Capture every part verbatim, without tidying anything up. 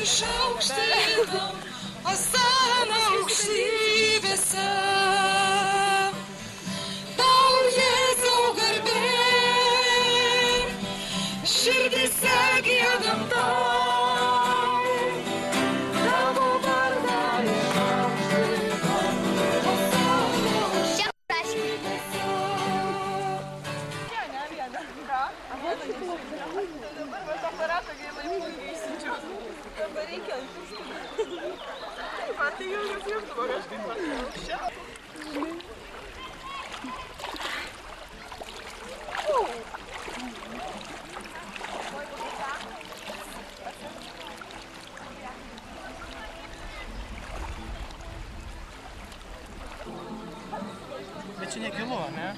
išaukštinau, Osana aukštybėse. Tau, Jėzau, garbė, širdyse giedam tau, tavo vardą išaukštinau, Osana aukštybėse. Dabar va tą aparatą gaila įpūngiai įsičiau. Dabar reikia. Man tai jau nusijungtuvo kažkaip. Bet čia negilu, ne?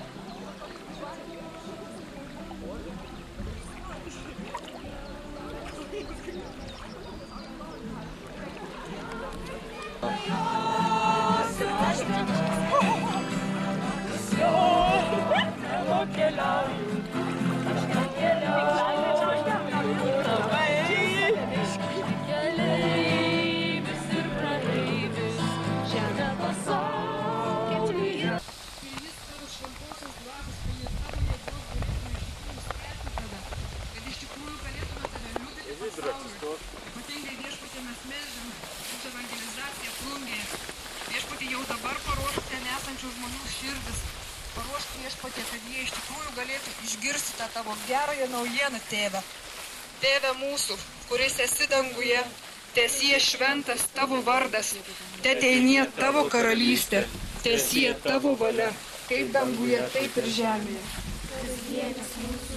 Ypatingai viešpatį mes meldžiam už evangelizaciją Plungėje. Viešpatį jau dabar paruošk ten esančių žmonių širdis. Paruošk viešpatį, kad jie iš tikrųjų galėtų išgirsti tą tavo gerąją naujieną, tėve. Tėve mūsų, kuris esi danguje, teesie šventas tavo vardas, teteinie tavo karalystė, teesie tavo valia, kaip danguje, taip ir žemėje.